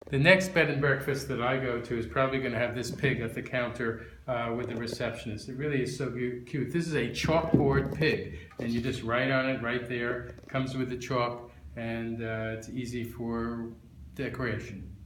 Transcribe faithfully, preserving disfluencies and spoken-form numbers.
The next bed and breakfast that I go to is probably going to have this pig at the counter uh, with the receptionist. It really is so cute. This is a chalkboard pig, and you just write on it right there. It comes with the chalk, and uh, it's easy for decoration.